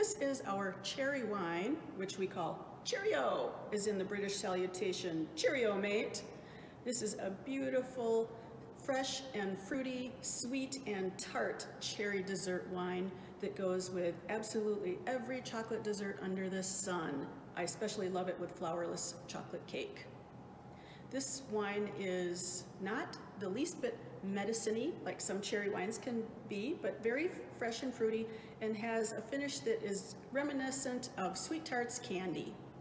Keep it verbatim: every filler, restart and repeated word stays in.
This is our cherry wine, which we call Cherry-O, is in the British salutation, Cheerio, mate. This is a beautiful, fresh and fruity, sweet and tart cherry dessert wine that goes with absolutely every chocolate dessert under the sun. I especially love it with flourless chocolate cake. This wine is not the least bit medicine-y, like some cherry wines can be, but very fresh and fruity and has a finish that is reminiscent of sweet tarts candy.